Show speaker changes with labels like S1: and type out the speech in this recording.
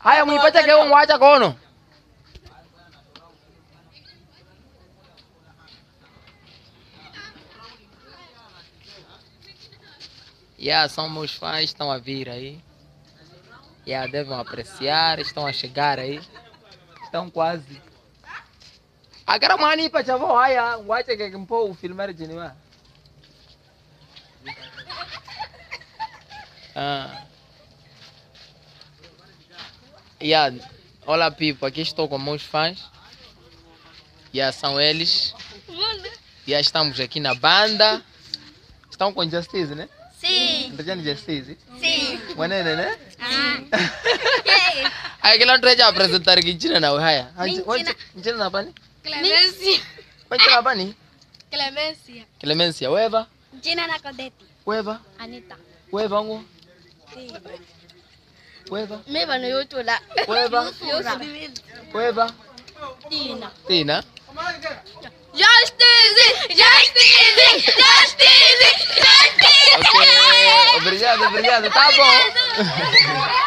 S1: Haya mwipate keo mwacha kono. São meus fãs, estão a vir aí. Devem apreciar, estão a chegar aí. Estão quase. Agora mani pa chavo haya, wacha que mpo o filmar de nima. Olá people, aqui estou com meus fãs. São eles. Estamos aqui na banda. Estão com Justice, né?
S2: Sim.
S1: Entendendo Justice?
S2: Sim.
S1: Manene, né? Aí que lá não já apresentar aqui China na haya. China na bani?
S2: Clemência.
S1: Quanto na bani?
S2: Clemência.
S1: Clemência, weva?
S2: Gina na Codete.
S1: Weva?
S2: Anita.
S1: Weva ngo?
S2: Sim.
S1: Weva?
S2: Meva no YouTube lá.
S1: Weva? Weva?
S2: Tina.
S1: Tina?
S2: Justice! Justice! Justice! Justice!
S1: Ok, obrigado, tá bom.